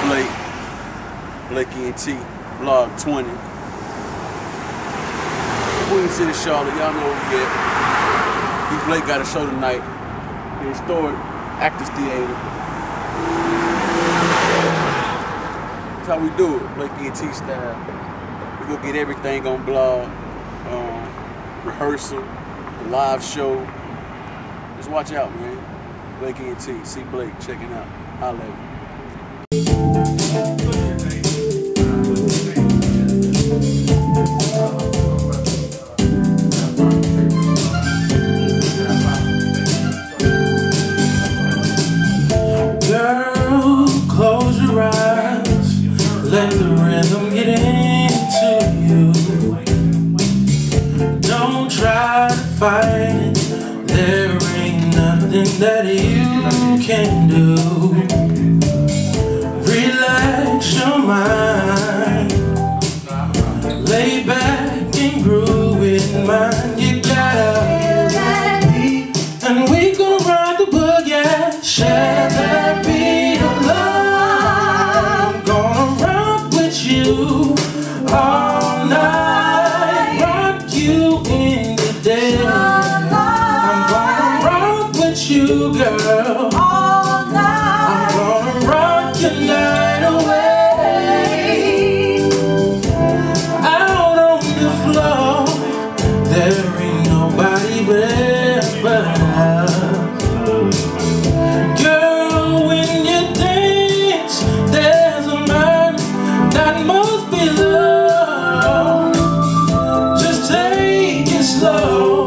Blake, Blake ENT, Vlog 20. Queen City, Charlotte, y'all know where we at. Blake got a show tonight. The Historic Actors Theater. That's how we do it, Blake ENT style. We gonna get everything on blog, rehearsal, the live show. Just watch out, man. Blake ENT, see Blake, check it out. Holla at me. Girl, close your eyes, let the rhythm get into you. Don't try to fight it, there ain't nothing that you can do. Relax your mind, lay back and groove with mine. You gotta feel that beat, and we gon' ride the boogie, share that beat of love. I'm gonna rock with you all night, rock you in the day. I'm gonna rock with you, girl, all night. I'm gonna rock your night away. Out on the floor, there ain't nobody there but us. Girl, when you dance, there's a man that must be love. Just take it slow.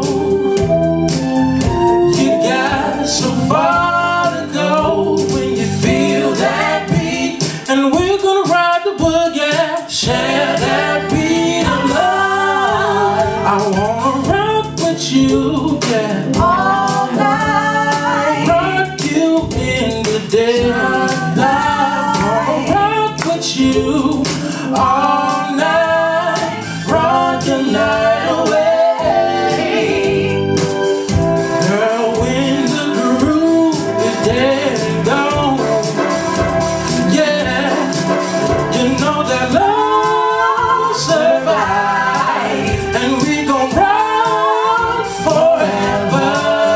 You got so far to go when you feel that beat, and we're gonna ride the boogie, share that beat of love. I wanna rock with you, yeah, all night, rock you in the day. I wanna rock with you all night, rock the night away. Girl, when the groove is dead and gone, yeah, you know that love survives, and we gon' rock forever.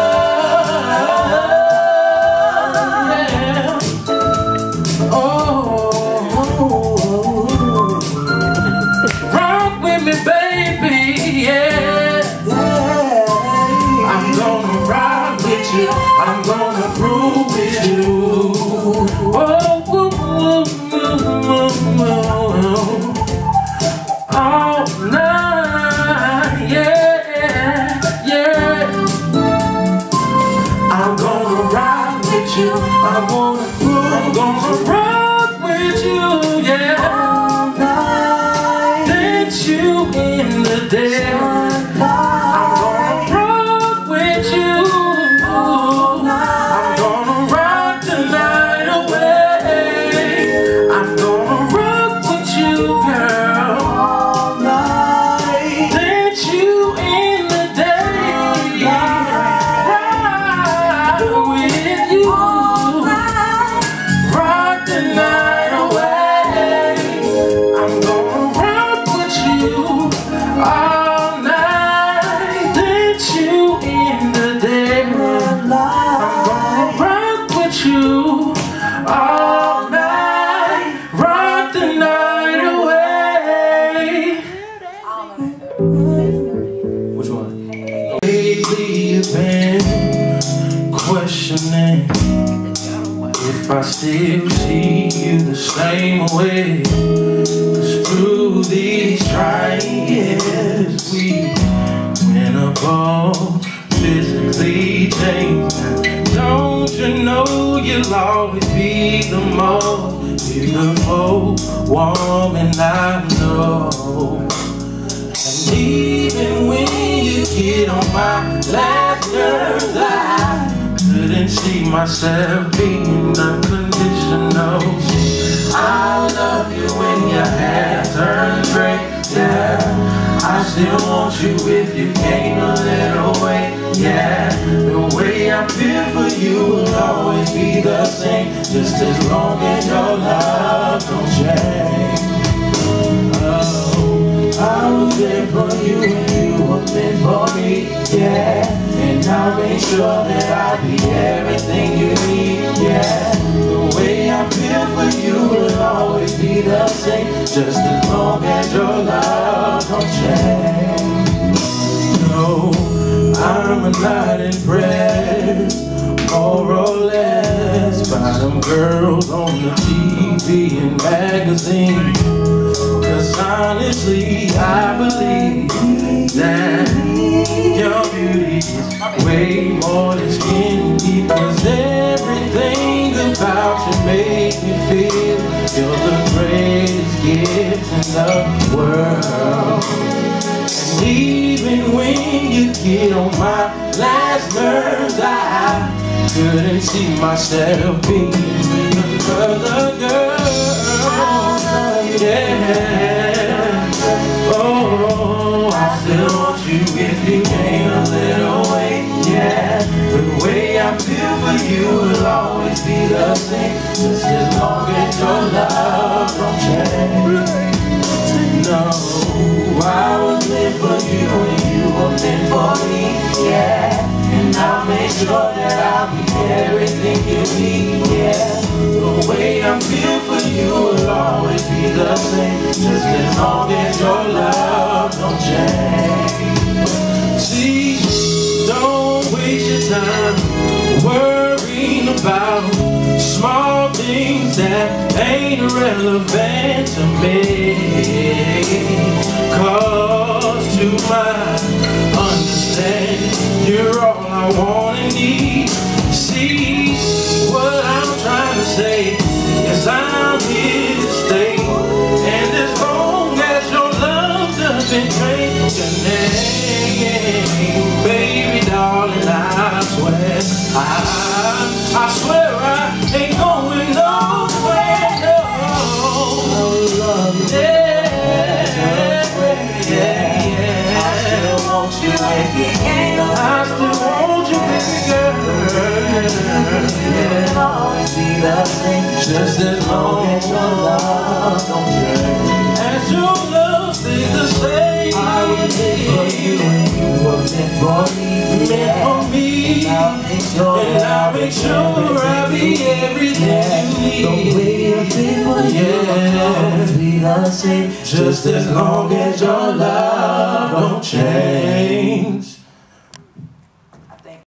Yeah. Oh, rock with me, baby, yeah. I'm gonna rock with you, I'm gonna groove with you. Oh, all night, yeah, yeah. I'm gonna rock with you, I'm gonna rock with you, yeah. All night, dance you in the day. I'm gonna rock with you, I'm gonna rock the night away. I'm gonna rock with you, girl, all night, dance you in the day. Ride with you, rock the night away. I'm gonna rock with you all night, dance you in the day. I'm gonna rock with you all night, rock the night away. Which one? Lately you've been questioning if I still see you the same way. 'Cause through these trying years we went above, physically changed. Don't you know you'll always be the most beautiful woman I know. And even when you get on my last nerve, I couldn't see myself being unconditional. I love you when your hair turns gray, yeah. I still want you if you came a little way. Yeah, the way I feel for you will always be the same, just as long as your love don't change. Oh, I was there for you and you were meant for me. Yeah, and I'll make sure that I'll be everything you need. Yeah, the way I feel for you will always be the same, just as long as your love don't change. No, I'm not impressed, more or less, by them girls on the TV and magazines. Cause honestly, I believe that your beauty is way more than skin deep. Cause everything about you makes me feel you're the greatest gift in the world. And even when you get on my last nerves, I couldn't see myself being another girl. Yeah. Oh, I still want you if you came a little way. Yeah, the way I feel for you will always be the same, just as long as your love don't change. No, I was meant for you and you were meant for me. Yeah, and I'll make sure that I'll be everything you need. Yeah, the way I feel for you will always be the same, just as long as your love don't change. See, don't waste your time worrying about small things that ain't relevant to me. Cause to my understanding, you're all I want and need. See, what I'm trying to say is I'm here to stay, and as long as your love doesn't change, baby darling, I swear I swear I ain't going nowhere. No, yeah. I still want you, baby. I still want you, baby girl. It'll always be the same, just as long as your love don't change. As your love stays the same, I was meant for you and you were meant for me. Meant for me, and I'll make sure I'll be everything you need. The way I feel for you will always be the same, just as long as your love don't change.